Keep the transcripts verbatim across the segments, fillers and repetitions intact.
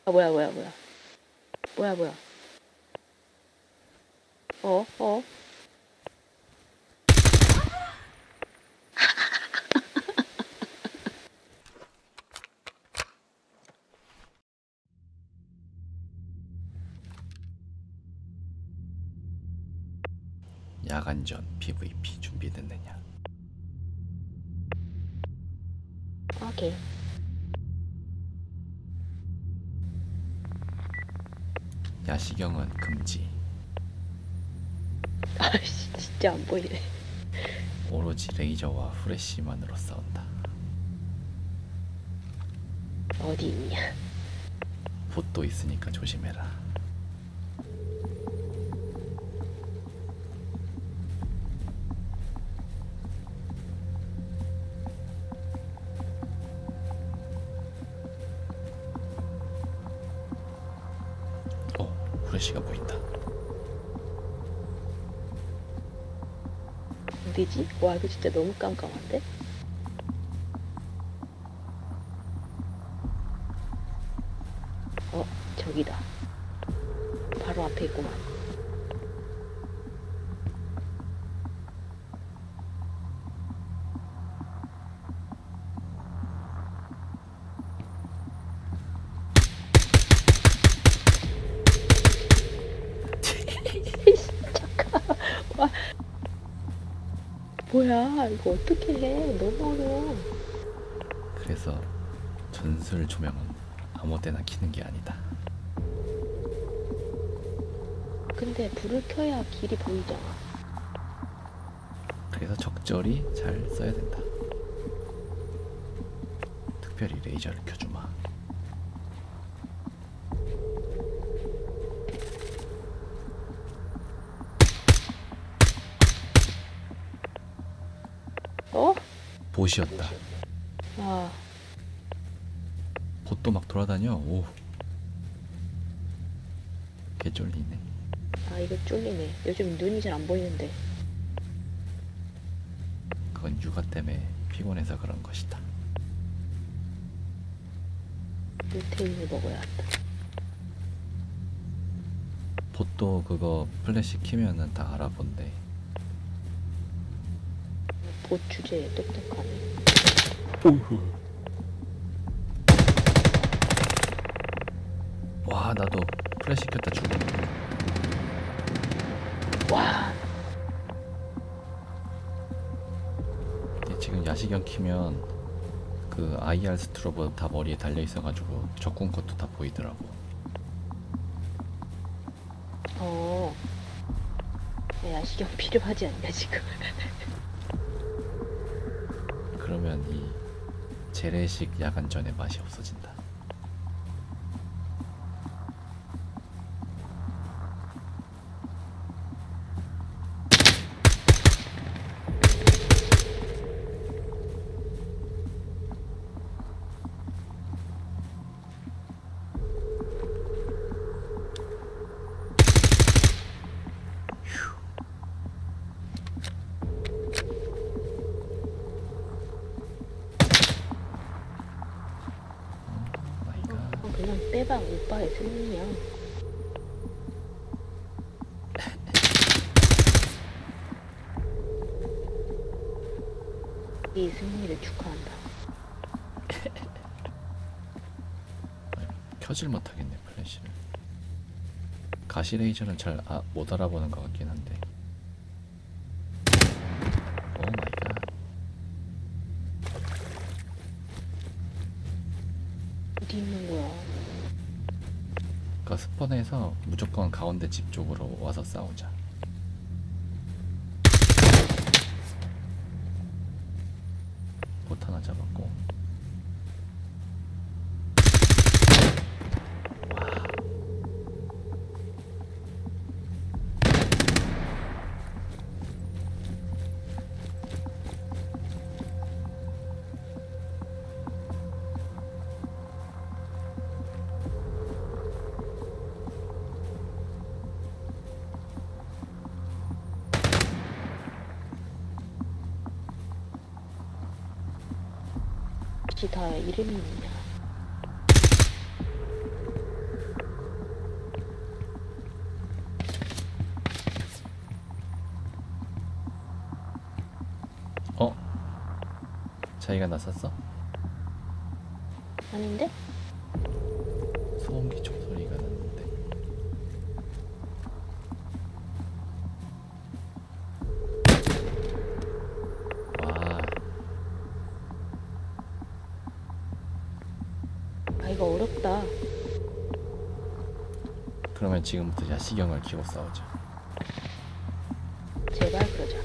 아 뭐야 뭐야 뭐야 뭐야 뭐야 어? 어? 야간전 피브이피 준비됐느냐? 오케이. 야시경은 금지. 아씨 진짜 안 보이네. 오로지 레이저와 후레쉬만으로 싸운다. 어디 있냐? 봇도 있으니까 조심해라. 어, 후레쉬가 보인다. 어디지? 와 이거 진짜 너무 깜깜한데? 어 저기다. 바로 앞에 있구만. 잠깐. 와. 뭐야 이거 어떻게 해? 너무 어려워. 그래서 전술 조명은 아무 때나 켜는 게 아니다. 근데 불을 켜야 길이 보이잖아. 그래서 적절히 잘 써야 된다. 특별히 레이저를 켜주마. 어? 봇이었다. 아 봇도 막 돌아다녀. 오, 개 쫄리네. 아 이거 쫄리네. 요즘 눈이 잘 안 보이는데. 그건 육아 때문에 피곤해서 그런 것이다. 루테인을 먹어야 한다. 봇도 그거 플래시 키면은 다 알아본대. 봇 주제에 똑똑하네. 와, 나도 플래시 켰다 죽었네. 와 이게 지금 야시경 키면 그 아이알 스트로브 다 머리에 달려 있어가지고 적군 것도 다 보이더라고. 어. 야시경 필요하지 않냐 지금. 그러면 이 재래식 야간전의 맛이 없어진다. 마이갓. 어, 그냥 빼박 오빠의 승리야. 이 승리를 축하한다. 켜질 못하겠네 플래시를. 가시레이저는 잘 못 알아보는 것 같긴 한데. 오 마이갓. 어디 있는 거야? 그러니까 스폰해서 무조건 가운데 집 쪽으로 와서 싸우자. 봇 하나 잡았고. 혹시 다 이름이 있냐? 자기가 나섰어? 아닌데? 소음기 총소리가 났는데. 와, 아 이거 어렵다. 그러면 지금부터 야시경을 키고 싸우자. 제발 그러자.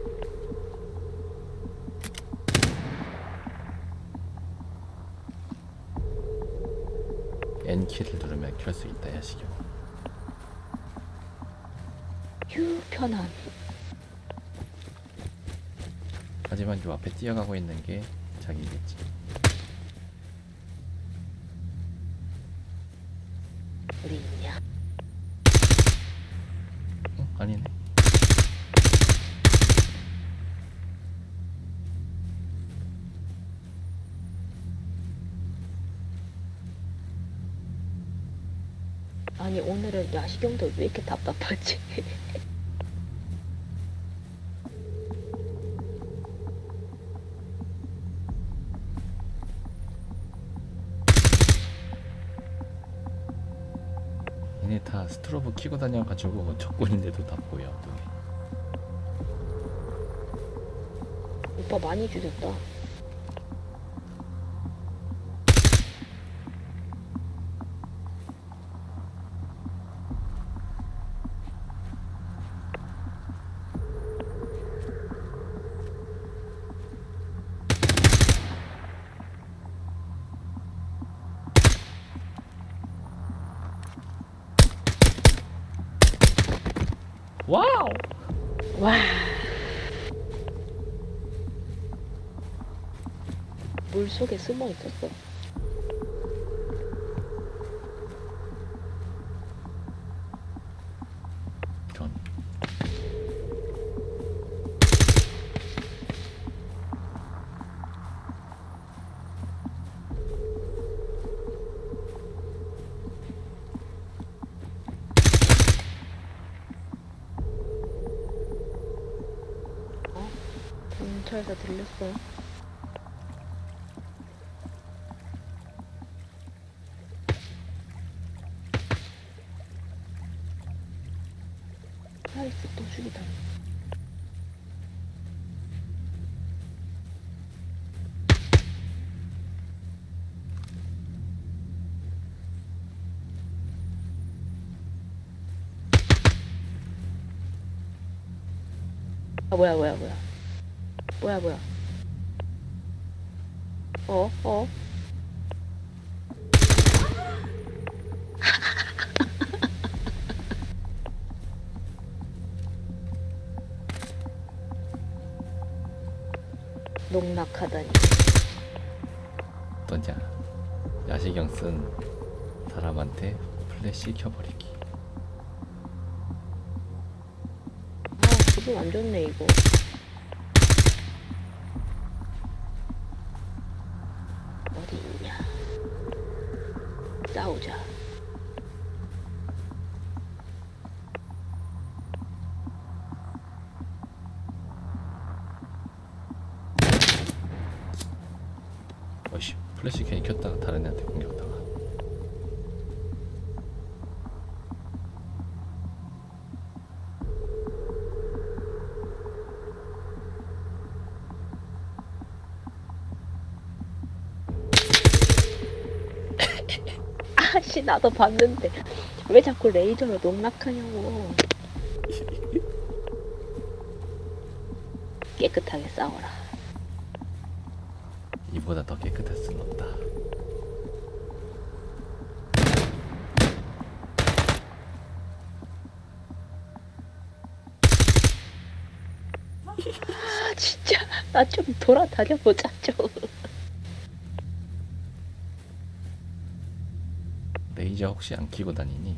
N키를 누르면 켤 수 있다, 야시경. 휴 편안. 하지만 요 앞에 뛰어가고 있는 게 자기겠지. 어디 있냐? 어? 아니네. 아니 오늘은 야시경도 왜 이렇게 답답하지? 얘네 다 스트로브 키고 다녀가지고 적군인데도 다 보여, 눈에. 오빠 많이 주셨다. 와우! 와. 물 속에 숨어 있었어. 전 근처에서 들렸어. 하이스 또 죽이다. 아 뭐야 뭐야 뭐야 뭐야 뭐야 어? 어? 농락하다니. 어떠냐? 야시경 쓴 사람한테 플래시 켜버리기. 아 기분 안 좋네 이거. 어디 있냐? 싸우자. 어이씨, 플래시 괜히 켰다가 다른 애한테 공격당하. 아씨 나도 봤는데 왜 자꾸 레이저로 농락하냐고. 깨끗하게 싸워라. 이보다 더 깨끗할 순 없다. 아 진짜 나 좀 돌아다녀 보자 좀. 레이저 혹시 안 끼고 다니니?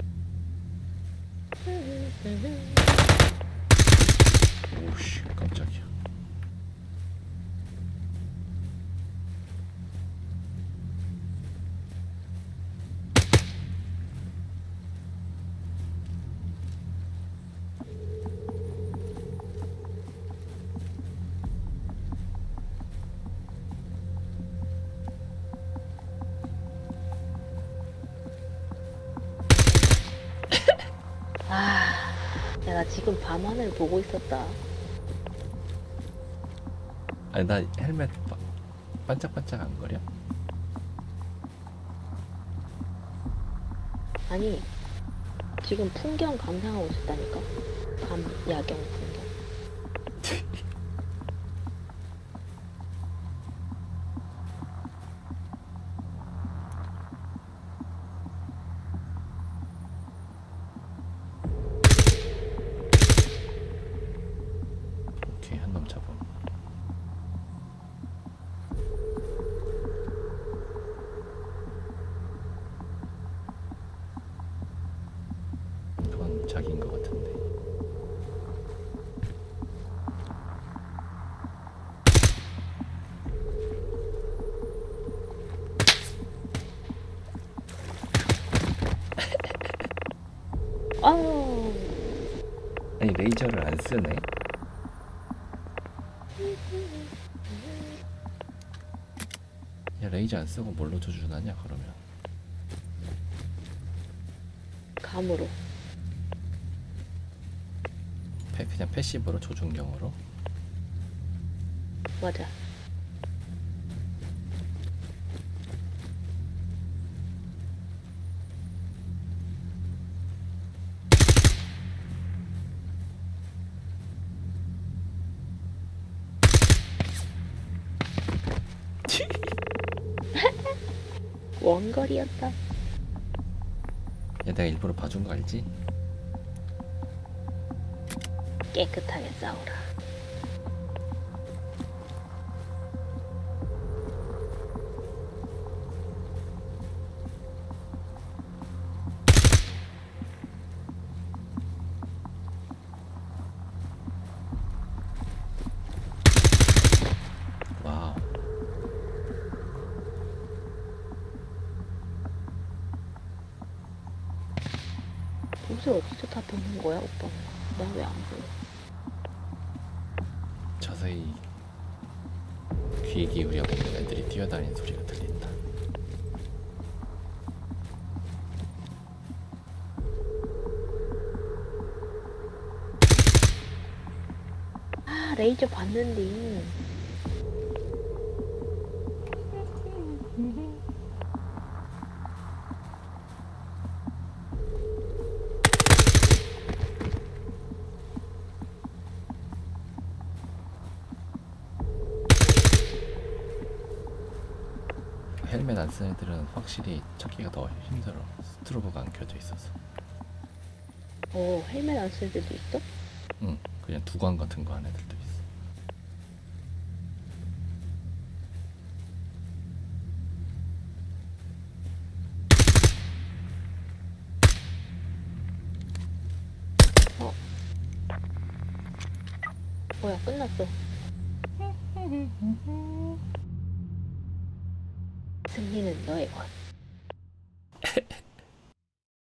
오우씨, 깜짝이야. 아, 야, 나 지금 밤하늘 보고 있었다. 아니 나 헬멧 바, 반짝반짝 안 거려? 아니, 지금 풍경 감상하고 있었다니까. 밤 야경 풍경. 오케이 한 놈 잡아. 그건 자기인 것 같은데. 아우, 아니 레이저를 안 쓰네. 야 레이저 안 쓰고 뭘로 조준하냐 그러면? 감으로. 패, 그냥 패시브로 조준경으로? 맞아. 원거리였다. 야 내가 일부러 봐준 거 알지? 깨끗하게 싸우라. 와우. 옷을 어디서 다 벗는 거야, 오빠? 나 왜 안 보여? 자세히 귀 기울여 보면 애들이 뛰어다니는 소리가 들린다. 아, 레이저 봤는데. 헬멧 안 쓴 애들은 확실히 찾기가 더 힘들어. 스트로브가 안 켜져 있어서. 어, 헬멧 안 쓸 때도 있어? 응, 그냥 두관 같은 거 한 애들도 있어. 어. 뭐야, 끝났어. 승리는 너의 것.